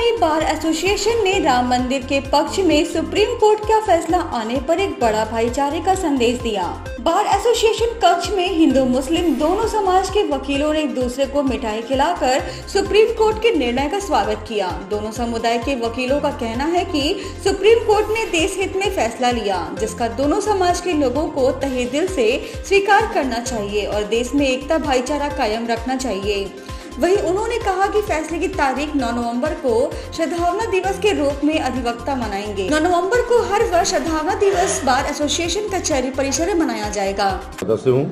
वहीं bar association ने राम मंदिर के पक्ष में सुप्रीम कोर्ट का फैसला आने पर एक बड़ा भाईचारे का संदेश दिया। बार एसोसिएशन कक्ष में हिंदू मुस्लिम दोनों समाज के वकीलों ने एक दूसरे को मिठाई खिलाकर सुप्रीम कोर्ट के निर्णय का स्वागत किया। दोनों समुदाय के वकीलों का कहना है कि सुप्रीम कोर्ट ने देश हित में फैसला लिया, जिसका दोनों समाज के लोगों को तहे दिल से स्वीकार करना चाहिए और देश में एकता भाईचारा कायम रखना चाहिए। वहीं उन्होंने कहा कि फैसले की तारीख 9 नवंबर को सद्भावना दिवस के रूप में अधिवक्ता मनाएंगे। 9 नवंबर को हर वर्ष सद्भावना दिवस बार एसोसिएशन कचहरी परिसर में मनाया जाएगा। सदस्य हूँ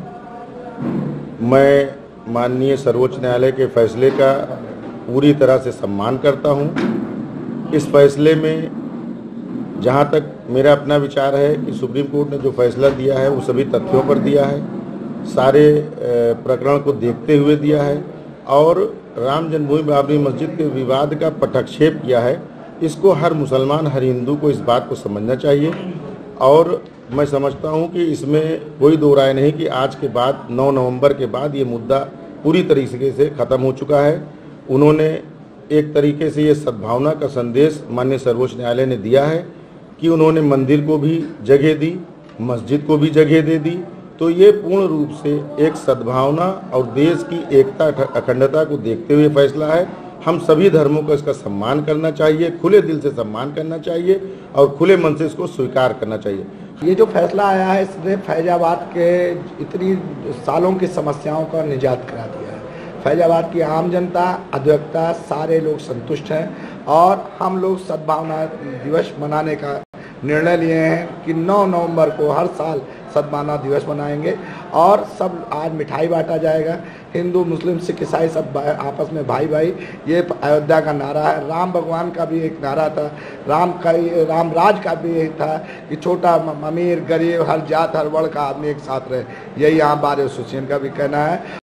मैं, माननीय सर्वोच्च न्यायालय के फैसले का पूरी तरह से सम्मान करता हूँ। इस फैसले में जहाँ तक मेरा अपना विचार है कि सुप्रीम कोर्ट ने जो फैसला दिया है वो सभी तथ्यों पर दिया है, सारे प्रकरण को देखते हुए दिया है और राम जन्मभूमि बाबरी मस्जिद के विवाद का पटक्षेप किया है। इसको हर मुसलमान, हर हिंदू को इस बात को समझना चाहिए और मैं समझता हूं कि इसमें कोई दो राय नहीं कि आज के बाद 9 नवंबर के बाद ये मुद्दा पूरी तरीके से ख़त्म हो चुका है। उन्होंने एक तरीके से ये सद्भावना का संदेश माननीय सर्वोच्च न्यायालय ने दिया है कि उन्होंने मंदिर को भी जगह दी, मस्जिद को भी जगह दे दी, तो ये पूर्ण रूप से एक सद्भावना और देश की एकता अखंडता को देखते हुए फैसला है। हम सभी धर्मों को इसका सम्मान करना चाहिए, खुले दिल से सम्मान करना चाहिए और खुले मन से इसको स्वीकार करना चाहिए। ये जो फैसला आया है इसने फैजाबाद के इतनी सालों की समस्याओं का निजात करा दिया है। फैजाबाद की आम जनता, अधिवक्ता, सारे लोग संतुष्ट हैं और हम लोग सद्भावना दिवस मनाने का निर्णय लिए हैं कि 9 नवंबर को हर साल सद्भावना दिवस मनाएंगे और सब आज मिठाई बांटा जाएगा। हिंदू, मुस्लिम, सिख, ईसाई सब आपस में भाई भाई, ये अयोध्या का नारा है। राम भगवान का भी एक नारा था, राम राज का भी यही था कि छोटा अमीर गरीब हर जात हर वर्ग का आदमी एक साथ रहे। यही यहाँ बार एसोसिएशन का भी कहना है।